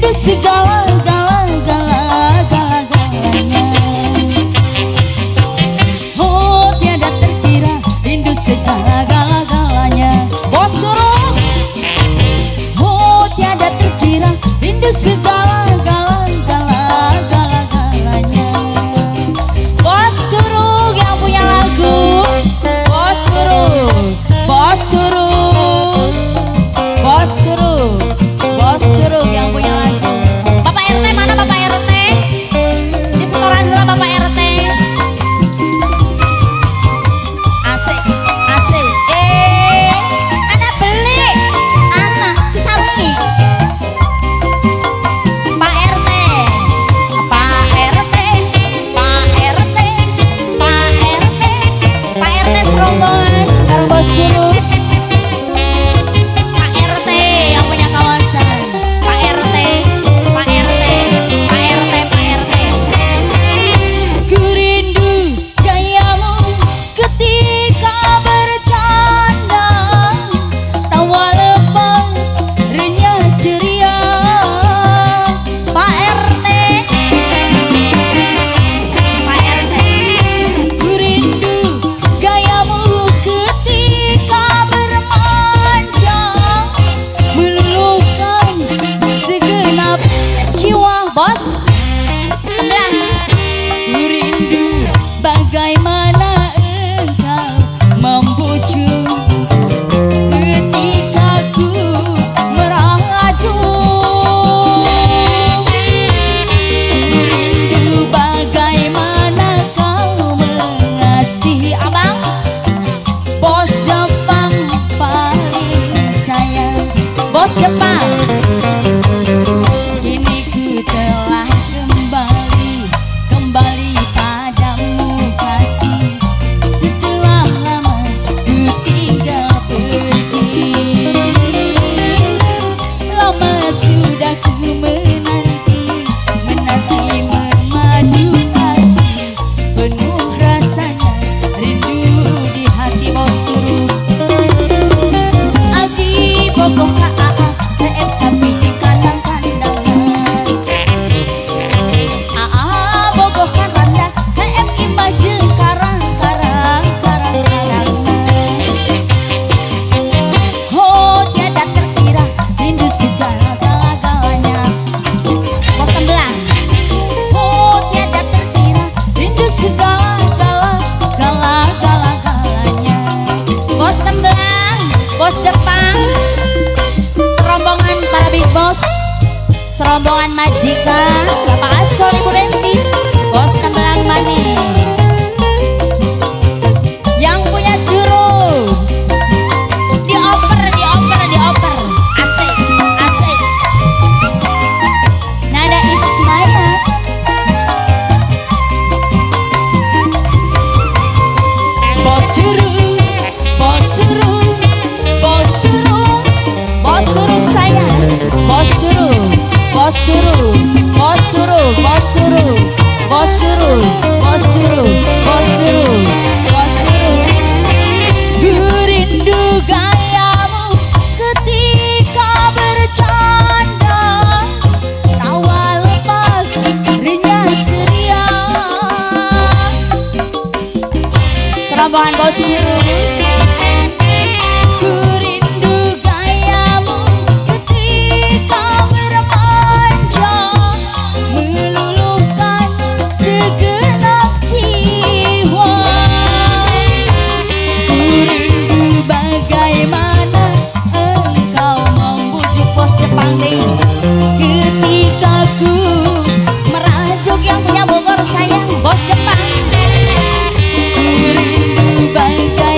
rindu segala-galanya. Oh tiada terkira rindu segala-galanya. Bos Curug. Oh tiada terkira rindu segala-galanya. Bos Curug yang punya lagu. Bos Curug. Bos Curug. Bos Curug. Bos Curug yang punya lagu. Bapak RT mana Bapak RT? Di setoran dulu Bapak RT. Asik, asik. Anak beli, anak sesami. Pak RT, Pak RT, Pak RT, Pak RT, Pak RT serombongan karo Bos Curug. Bos Temblang. Ku rindu bagaimana engkau membujuk ketika ku merajuk. Ku rindu bagaimana kau mengasihi abang. Bos Jepang paling sayang. Bos Jepang. Telah kembali padamu kasih. Setelah lama ku tinggal pergi. Lama sudah ku menanti memadu kasih. Penuh rasanya rindu di hati Bos Curug. Abdi bogoh kaa seep sapi di kandang. Bos Jepang, serombongan para big boss, serombongan majikan, Bapak Acol, Ibu Rempi, Bos Tembelang Mani, yang punya Curug, dioper, asik, asik, nada Ismail. Bos Curug, Bos Curug. Bos Curug, Bos Curug sayang. Bos Curug, Bos Curug, Bos Curug, Bos Curug, Bos Curug, Bos Curug, Bos Curug, Bos Curug. Ku rindu gayamu ketika bercanda, tawa lepas rinya ceria. Serombongan Bos Curug. Ketika ku merajuk yang punya Bogor sayang. Bos Jepang. Ku rindu bagai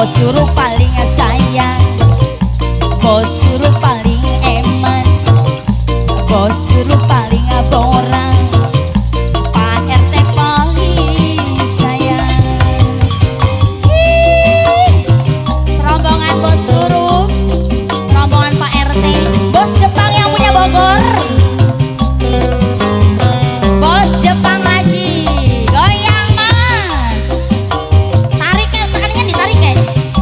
Bos Juru paling sayang, Bos Juru paling eman, Bos Juru paling borang, Pak RT paling sayang. Serombongan Bos Juru, serombongan Pak RT, Bos Jepang yang punya Bogor, Bos Jepang lagi, goyang mas, tarik ya, tekannya ditarik ya.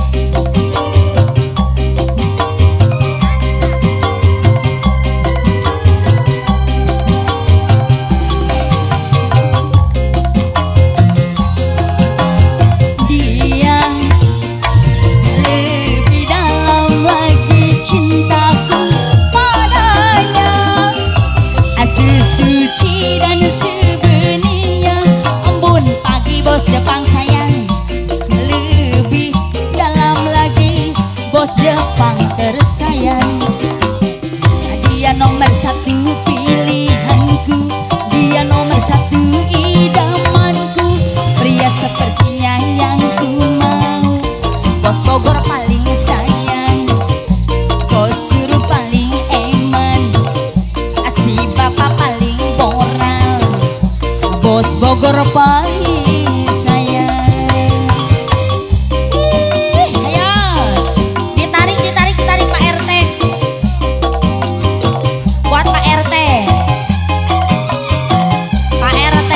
Dia lebih dalam lagi cintaku padanya, sesuci dan sebenarnya. Embun pagi Bos Jepang sayang, lebih dalam lagi Bos Jepang tersayang. Dia nomor satu pilihanku, dia nomor satu idamanku, pria sepertinya yang ku mau. Bos Bogor paling sayang, Bos Juru paling eman, si bapak paling moral, Bos Bogor paling sayang. Ayo ditarik, ditarik, ditarik Pak RT, buat Pak RT, Pak RT.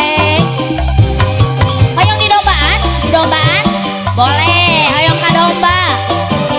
Hoyong di dombaan, di dombaan boleh, hoyong ka domba.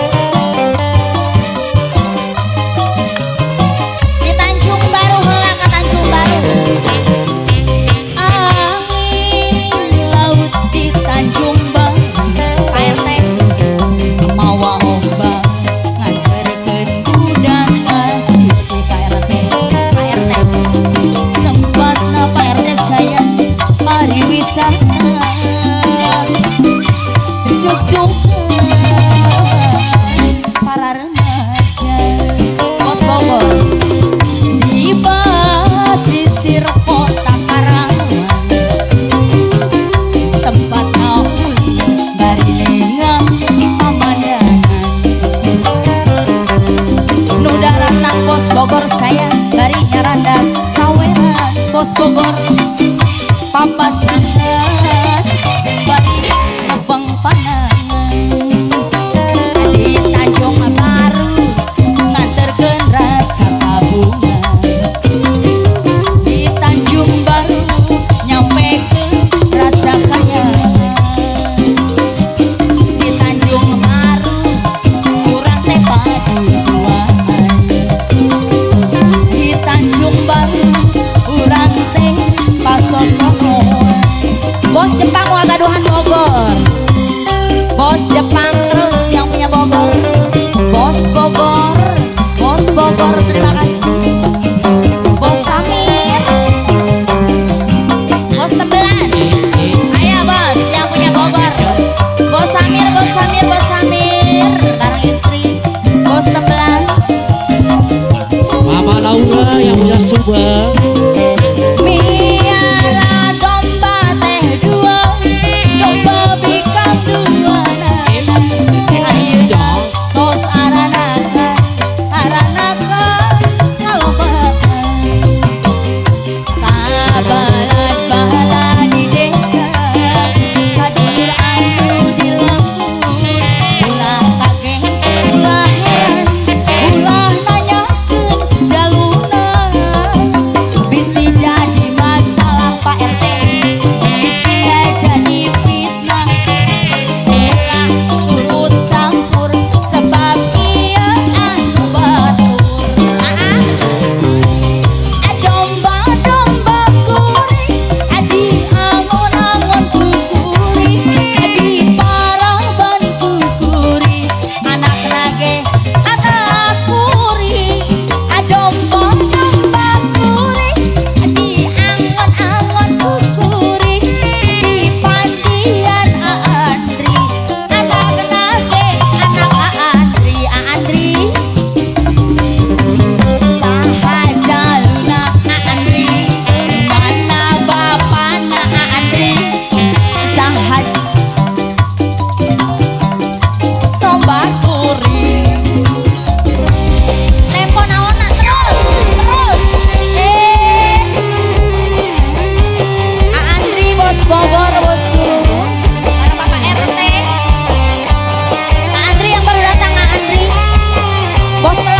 Bos